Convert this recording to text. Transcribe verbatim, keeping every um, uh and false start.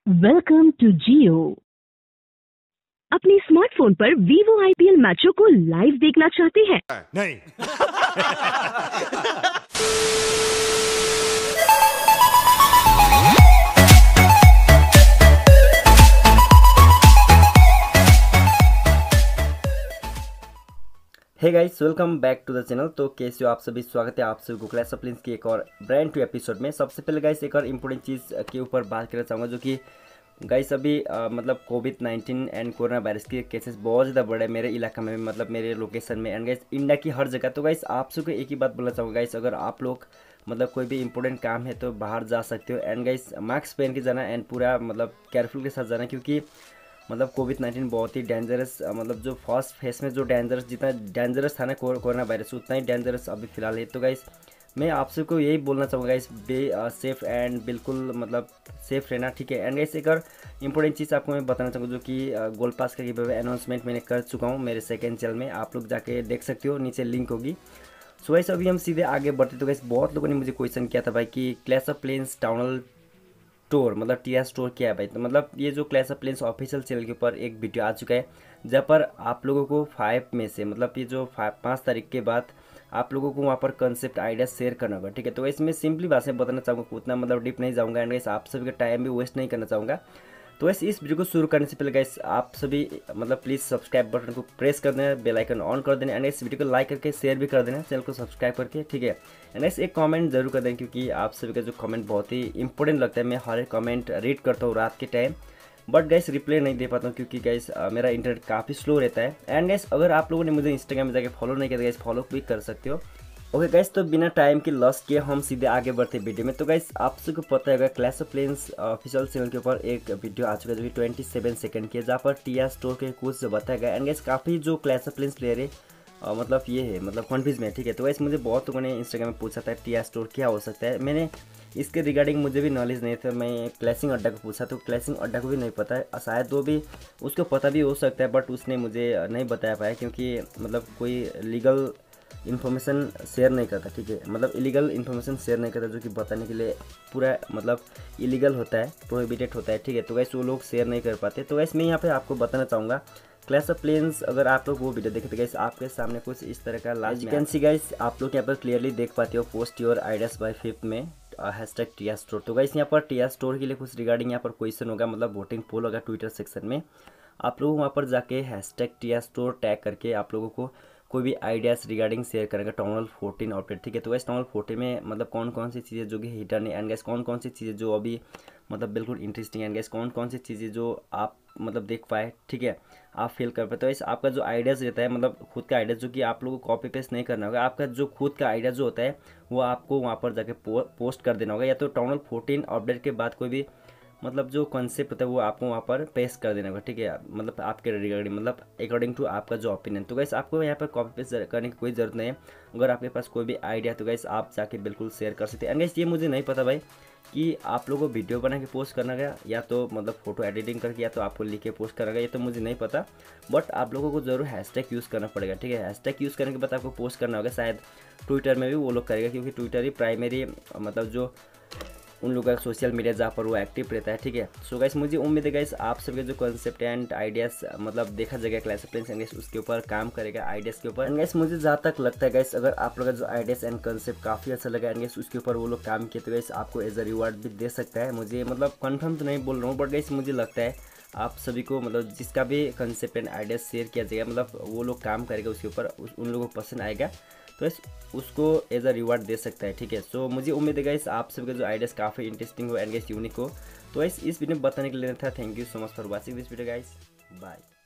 Welcome to जियो। अपने smartphone पर Vivo IPL मैचों को लाइव देखना चाहते हैं? नहीं। Hey guys, welcome back to the channel. तो कैसे हो आप सभी, स्वागत है आप सभी को क्लैश ऑफ क्लैंस की एक और ब्रांड टू एपिसोड में। सबसे पहले गाइस एक और इम्पोर्टेंट चीज़ के ऊपर बात करना चाहूँगा, जो कि गाइस अभी आ, मतलब COVID nineteen and corona virus के केसेस बहुत ज़्यादा बढ़े मेरे इलाका में, मतलब मेरे लोकेशन में एंड गाइस इंडिया की हर जगह। तो गाइस आप सबको एक ही बात बोलना चाहूँगा गाइस, अगर आप लोग मतलब कोई भी इंपॉर्टेंट काम है तो बाहर जा सकते हो एंड गाइस मास्क पहन के जाना एंड पूरा मतलब केयरफुल के साथ जाना, क्योंकि मतलब कोविड नाइन्टीन बहुत ही डेंजरस, मतलब जो फर्स्ट फेस में जो डेंजरस जितना डेंजरस था ना कोरोना वायरस, उतना ही डेंजरस अभी फिलहाल है। तो गाइस मैं आप सबको यही बोलना चाहूँगा गाइस, बे सेफ एंड बिल्कुल मतलब सेफ रहना, ठीक है। एंड गाइस एक और इंपॉर्टेंट चीज़ आपको मैं बताना चाहूँगा, जो कि गोल्ड पास का गिव अवे अनाउंसमेंट मैंने कर चुका हूँ मेरे सेकेंड चैनल में, आप लोग जाके देख सकते हो, नीचे लिंक होगी। सो गाइस अभी हम सीधे आगे बढ़ते। तो गाइस बहुत लोगों ने मुझे क्वेश्चन किया था भाई कि clash of clans town hall tour मतलब टी एस टूर क्या है भाई। तो मतलब ये जो clash of clans official channel के ऊपर एक वीडियो आ चुका है, जहाँ पर आप लोगों को फाइव में से मतलब ये जो फाइव पाँच तारीख के बाद आप लोगों को वहाँ पर कंसेप्ट आइडिया शेयर करना होगा, ठीक है। तो इसमें सिंपली बात से बताना चाहूँगा, उतना मतलब डीप नहीं जाऊँगा एंड आप सभी का टाइम भी वेस्ट नहीं करना चाहूँगा। तो वैसे इस वीडियो को शुरू करने से पहले गाइस आप सभी मतलब प्लीज़ सब्सक्राइब बटन को प्रेस कर देना, बेल आइकन ऑन कर देना एंड इस वीडियो को लाइक करके शेयर भी कर देना, चैनल को सब्सक्राइब करके, ठीक है। एंड इस एक कमेंट जरूर कर दें, क्योंकि आप सभी का जो कमेंट बहुत ही इंपॉर्टेंट लगता है। मैं हर एक कमेंट रीड करता हूँ रात के टाइम, बट गाइस रिप्लाई नहीं दे पाता हूँ, क्योंकि गाइस मेरा इंटरनेट काफ़ी स्लो रहता है। एंड गाइस अगर आप लोगों ने मुझे इंस्टाग्राम में जाकर फॉलो नहीं किया तो गाइस फॉलो भी कर सकते हो। ओके गाइस, तो बिना टाइम के लॉस किए हम सीधे आगे बढ़ते वीडियो में। तो गाइस आप सबको पता होगा clash of clans official channel के ऊपर एक वीडियो आ चुका है, जो कि ट्वेंटी सेवन सेकंड की है, जहाँ पर टी एस टूर के कुछ बताया गया। एंड गाइस काफ़ी जो क्लैश ऑफ क्लैंस प्लेयर है uh, मतलब ये है मतलब कन्फ्यूज में है, ठीक है। तो गाइस मुझे बहुत लोगों ने इंस्टाग्राम में पूछा था टी एस टूर क्या हो सकता है, मैंने इसके रिगार्डिंग मुझे भी नॉलेज नहीं था। मैं क्लैशिंग अड्डा को पूछा तो क्लैशिंग अड्डा को भी नहीं पता है, शायद वो भी उसको पता भी हो सकता है, बट उसने मुझे नहीं बताया पाया, क्योंकि मतलब कोई लीगल इन्फॉर्मेशन शेयर नहीं करता, ठीक है। मतलब इलीगल इन्फॉर्मेशन शेयर नहीं करता, जो कि बताने के लिए पूरा मतलब इलीगल होता है, प्रोहिबिटेड होता है, ठीक है। तो वैसे वो लोग शेयर नहीं कर पाते। तो वैसे मैं यहाँ पे आपको बताना चाहूँगा क्लैश ऑफ क्लैंस, अगर आप लोग वो वीडियो देखे तो गाइस आपके सामने कुछ इस तरह का लास्ट कैन सी गाइस, आप लोग यहाँ पर क्लियरली देख पाते हो, post your ideas by fifth में हैशटैग टी एस स्टोर। तो गाइस यहाँ पर टी एस स्टोर के लिए कुछ रिगार्डिंग यहाँ पर क्वेश्चन होगा, मतलब वोटिंग पोल होगा ट्विटर सेक्शन में। आप लोग वहाँ पर जाके hashtag T S store tag करके आप लोगों को कोई भी आइडियाज़ रिगार्डिंग शेयर करेंगे टाउन हॉल फोर्टीन अपडेट, ठीक है। तो वैसे टाउन हॉल फोर्टीन में मतलब कौन कौन सी चीज़ें जो कि हिडन है एंड गैस कौन कौन सी चीज़ें जो अभी मतलब बिल्कुल इंटरेस्टिंग एंड गैस कौन कौन सी चीज़ें जो आप मतलब देख पाए, ठीक है, आप फील कर पाए। तो वैसे आपका जो आइडियाज़ रहता है मतलब खुद का आइडिया, जो कि आप लोगों को कॉपी पेस्ट नहीं करना होगा, आपका जो खुद का आइडिया जो होता है वो आपको वहाँ पर जाके पो, पोस्ट कर देना होगा, या तो टाउन हॉल फोर्टीन अपडेट के बाद कोई भी मतलब जो कॉन्सेप्ट होता है वो आपको वहाँ पर पेस्ट कर देना होगा, ठीक है। मतलब आपके रिगार्डिंग मतलब अकॉर्डिंग टू आपका जो ओपिनियन। तो गैस आपको यहाँ पर कॉपी पेस्ट करने की कोई ज़रूरत नहीं है। अगर आपके पास कोई भी आइडिया तो गैस आप जाके बिल्कुल शेयर कर सकते हैं। एंड गैस ये मुझे नहीं पता भाई कि आप लोगों को वीडियो बना के पोस्ट करना गया, या तो मतलब फोटो एडिटिंग करके, या तो आपको लिख के पोस्ट करना गया, ये तो मुझे नहीं पता, बट आप लोगों को जरूर हैशटैग यूज़ करना पड़ेगा, ठीक है। हैशटैग यूज़ करने के बाद आपको पोस्ट करना होगा, शायद ट्विटर में भी वो लोग करेगा, क्योंकि ट्विटर ही प्राइमरी मतलब जो उन लोगों का सोशल मीडिया जहाँ पर वो एक्टिव रहता है, ठीक है। सो गाइस मुझे उम्मीद है गाइस आप सबके जो कॉन्सेप्ट एंड आइडियाज़ मतलब देखा जाएगा क्लैश ऑफ क्लैंस एंड उसके ऊपर काम करेगा आइडियाज़ के ऊपर। एंड गाइस मुझे जहाँ तक लगता है गाइस, अगर आप लोगों का जो आइडियाज़ एंड कॉन्सेप्ट काफ़ी अच्छा लगा एंड गाइस उसके ऊपर वो लोग काम किए तो गाइस आपको एज अ रिवार्ड भी दे सकता है। मुझे मतलब कन्फर्म तो नहीं बोल रहा हूँ, बट गाइस मुझे लगता है आप सभी को मतलब जिसका भी कंसेप्ट एंड आइडिया शेयर किया जाएगा, मतलब वो लोग काम करेगा उसके ऊपर, उस उन लोगों को पसंद आएगा तो इस उसको एज अ रिवार्ड दे सकता है, ठीक है। सो मुझे उम्मीद है गाइस आप सभी का जो आइडियाज़ काफ़ी इंटरेस्टिंग हो एंड गाइस यूनिक हो। तो इस इस वीडियो में बताने के लिए था। Thank you so much for watching this video guys, bye.